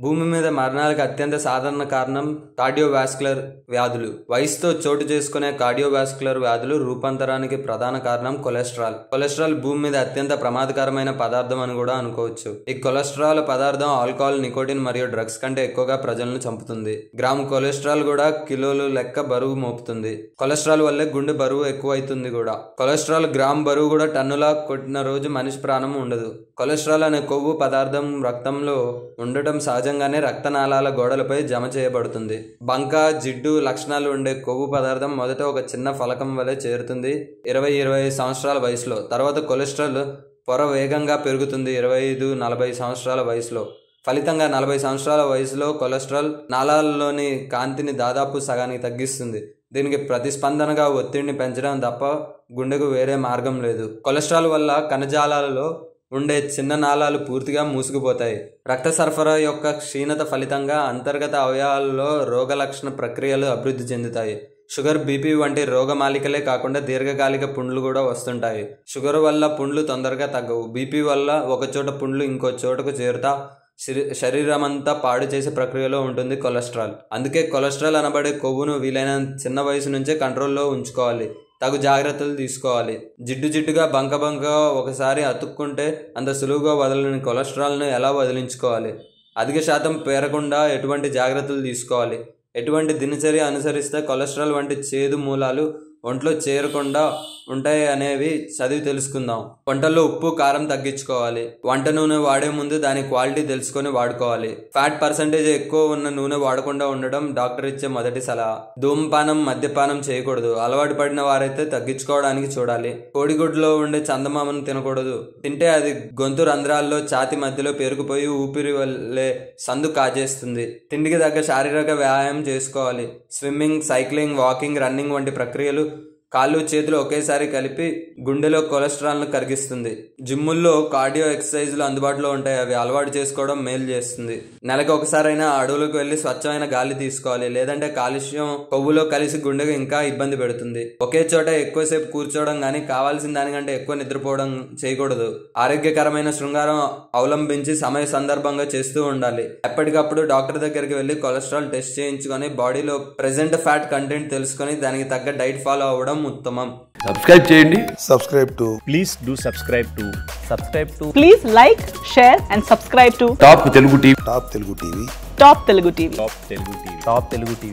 భూమి మీద మరణాలకు అత్యంత సాధారణ కారణం కార్డియోవాస్కులర్ వ్యాధులు. వయసుతో చోటు చేసుకునే కార్డియోవాస్కులర్ వ్యాధులు రూపాంతరానికి ప్రధాన కారణం కొలెస్ట్రాల్. కొలెస్ట్రాల్ భూమి మీద అత్యంత ప్రమాదకరమైన పదార్థం అని కూడా అనుకోవచ్చు. ఈ కొలెస్ట్రాల్ పదార్థం ఆల్కహాల్, నికోటిన్ మరియు డ్రగ్స్ కంటే ఎక్కువగా ప్రజలను చంపుతుంది. గ్రాము కొలెస్ట్రాల్ కూడా కిలోలు లెక్క బరువు మోపుతుంది. కొలెస్ట్రాల్ వల్లే గుండె బరువు ఎక్కువ అవుతుంది కూడా. కొలెస్ట్రాల్ గ్రామ్ బరువు కూడా టన్నులా కొట్టిన రోజు మనిషి ప్రాణం ఉండదు. కొలెస్ట్రాల్ అనే కొవ్వు పదార్థం రక్తంలో ఉండటం సహజంగానే రక్తనాళాల గోడలపై జమ చేయబడుతుంది. బంక, జిడ్డు లక్షణాలు ఉండే కొవ్వు పదార్థం మొదట ఒక చిన్న ఫలకం వలె చేరుతుంది 20-25 సంవత్సరాల వయసులో. తర్వాత కొలెస్ట్రాల్ పొర వేగంగా పెరుగుతుంది 25-40 సంవత్సరాల వయసులో. ఫలితంగా 40 సంవత్సరాల వయసులో కొలెస్ట్రాల్ నాళాలలోని కాంతిని దాదాపు సగానికి తగ్గిస్తుంది. దీనికి ప్రతిస్పందనగా ఒత్తిడిని పెంచడం తప్ప గుండెకు వేరే మార్గం లేదు. కొలెస్ట్రాల్ వల్ల కణజాలాలలో ఉండే చిన్న నాళాలు పూర్తిగా మూసుకుపోతాయి. రక్త సరఫరా యొక్క క్షీణత ఫలితంగా అంతర్గత అవయవాలలో రోగలక్షణ ప్రక్రియలు అభివృద్ధి చెందుతాయి. షుగర్, బీపీ వంటి రోగమాలికలే కాకుండా దీర్ఘకాలిక పుండ్లు కూడా వస్తుంటాయి. షుగర్ వల్ల పుండ్లు తొందరగా తగ్గవు. బీపీ వల్ల ఒక చోట పుండ్లు ఇంకో చోటకు చేరుతా శరీరం అంతా పాడు చేసే ప్రక్రియలో ఉంటుంది కొలెస్ట్రాల్. అందుకే కొలెస్ట్రాల్ అనబడే కొవ్వును వీలైనంత చిన్న వయసు నుంచే కంట్రోల్లో ఉంచుకోవాలి. తగు జాగ్రత్తలు తీసుకోవాలి. జిడ్డుగా బంక ఒకసారి అతుక్కుంటే అంత సులువుగా వదలని కొలెస్ట్రాల్ను ఎలా వదిలించుకోవాలి? అధిక శాతం పేరకుండా ఎటువంటి జాగ్రత్తలు తీసుకోవాలి? ఎటువంటి దినచర్య అనుసరిస్తే కొలెస్ట్రాల్ వంటి చేదు మూలాలు ఒంట్లో చేరకుండా ఉంటాయి అనేవి చదివి తెలుసుకుందాం. వంటల్లో ఉప్పు, కారం తగ్గించుకోవాలి. వంట నూనె వాడే ముందు దాని క్వాలిటీ తెలుసుకొని వాడుకోవాలి. ఫ్యాట్ పర్సంటేజ్ ఎక్కువ ఉన్న నూనె వాడకుండా ఉండడం డాక్టర్ ఇచ్చే మొదటి సలహా. ధూమపానం, మద్యపానం చేయకూడదు. అలవాటు పడిన వారైతే తగ్గించుకోవడానికి చూడాలి. కోడిగుడ్లో ఉండే చందమామను తినకూడదు. తింటే అది గొంతు రంధ్రాల్లో, ఛాతి మధ్యలో పేరుకుపోయి ఊపిరి వల్లే సందు కాజేస్తుంది. తిండికి తగ్గ శారీరక వ్యాయామం చేసుకోవాలి. స్విమ్మింగ్, సైక్లింగ్, వాకింగ్, రన్నింగ్ వంటి ప్రక్రియలు కాళ్ళు చేతులు ఒకేసారి కలిపి గుండెలో కొలెస్ట్రాల్ను కరిగిస్తుంది. జిమ్ముల్లో కార్డియో ఎక్సర్సైజులు అందుబాటులో ఉంటాయి. అవి అలవాటు చేసుకోవడం మేలు చేస్తుంది. నెలకు ఒకసారైనా అడవులకు వెళ్లి స్వచ్ఛమైన గాలి తీసుకోవాలి. లేదంటే కాలుష్యం కొవ్వులో కలిసి గుండెకు ఇంకా ఇబ్బంది పెడుతుంది. ఒకే చోట ఎక్కువసేపు కూర్చోవడం కానీ, కావాల్సిన దానికంటే ఎక్కువ నిద్రపోవడం చేయకూడదు. ఆరోగ్యకరమైన శృంగారం అవలంబించి సమయ సందర్భంగా చేస్తూ ఉండాలి. ఎప్పటికప్పుడు డాక్టర్ దగ్గరికి వెళ్లి కొలెస్ట్రాల్ టెస్ట్ చేయించుకొని బాడీలో ప్రెసెంట్ ఫ్యాట్ కంటెంట్ తెలుసుకొని దానికి తగ్గ డైట్ ఫాలో అవ్వడం ఉత్తమం. సబ్స్క్రైబ్ చేయండి. Please do subscribe to. Please like, share and subscribe to top Telugu TV. Top Telugu TV. Top Telugu TV.